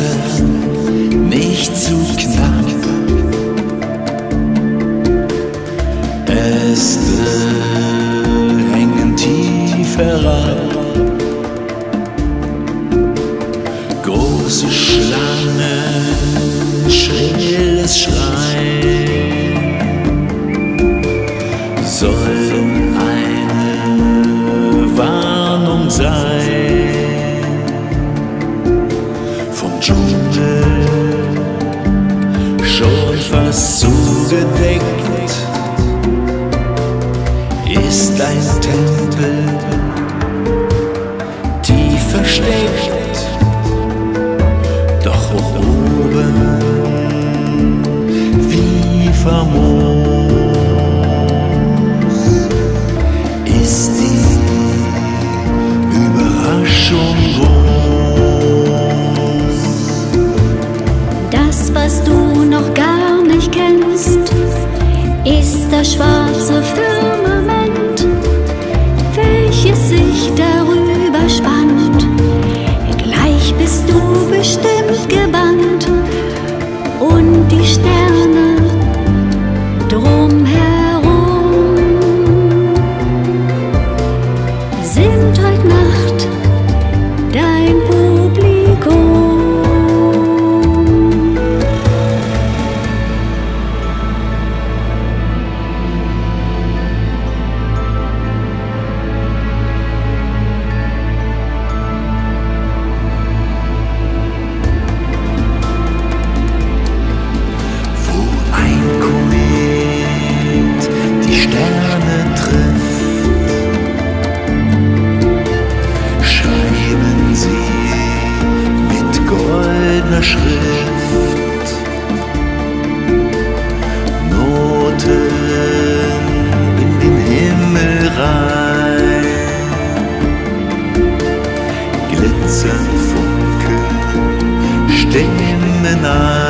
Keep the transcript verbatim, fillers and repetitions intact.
Fenster nicht zu knapp. Äste hängen tief herab. Große Schlangen, schrilles Schreien sollen eine Warnung sein. Vom Dschungel schon fast zugedeckt ist ein Tempel tief versteckt. Doch oben, wie famos, ist die Überraschung groß. Das, was du noch gar nicht kennst, ist das schwarze Firmament, welches sich darüber spannt. Gleich bist du bestimmt gebannt und die Sterne drumherum sind heut Nacht dein Publikum. Schrift, Noten in den Himmel rein, glitzern Funken, Stimmen ein.